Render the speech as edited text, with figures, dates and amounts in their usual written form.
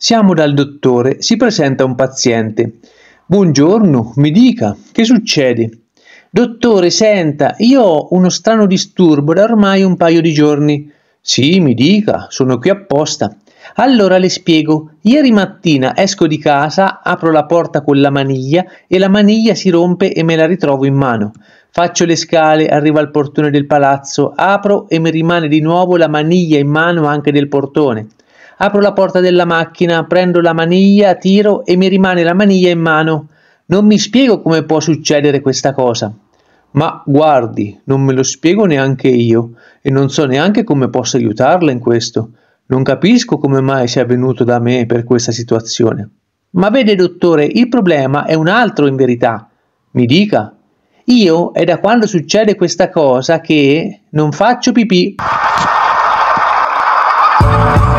Siamo dal dottore, si presenta un paziente. Buongiorno, mi dica, che succede? Dottore, senta, io ho uno strano disturbo da ormai un paio di giorni. Sì, mi dica, sono qui apposta. Allora le spiego. Ieri mattina esco di casa, apro la porta con la maniglia e la maniglia si rompe e me la ritrovo in mano. Faccio le scale, arrivo al portone del palazzo, apro e mi rimane di nuovo la maniglia in mano anche del portone. Apro la porta della macchina, prendo la maniglia, tiro e mi rimane la maniglia in mano. Non mi spiego come può succedere questa cosa. Ma guardi, non me lo spiego neanche io e non so neanche come posso aiutarla in questo. Non capisco come mai sia venuto da me per questa situazione. Ma vede, dottore, il problema è un altro in verità. Mi dica. Io è da quando succede questa cosa che non faccio pipì.